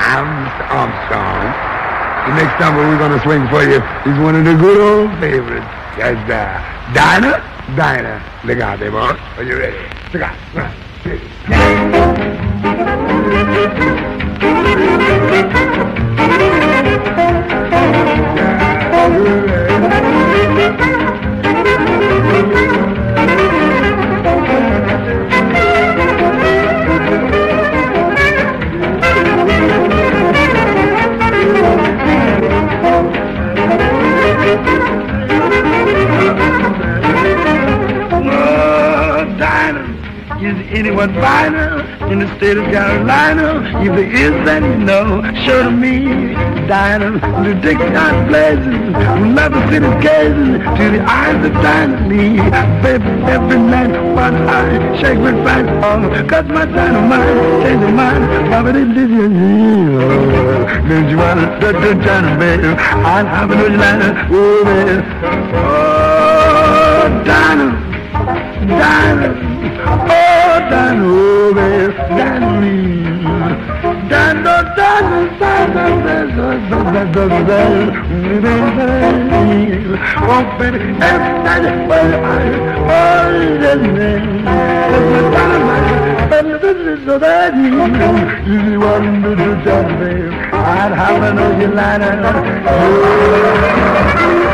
I'm Mr. Armstrong. The next number we're going to swing for you is one of the good old favorites. That's Dinah. Look out there, boy. Are you ready? Look out. Is anyone finer in the state of Carolina? If there is, then you know, show to me. Dinah, the Dixon blazing, love the city gazing to the eyes of Dinah Lee. Baby, every night, one eye, shake my fat on, cause my dynamite, change your mind, Bobby, don't you wanna, don't Dinah, baby, I'm having a Dinah, oh, baby. Oh, Dinah, oh, Dinah, oh, baby, Dinah, oh, baby, every night, well, so that you want to do that, baby, I'd have another line.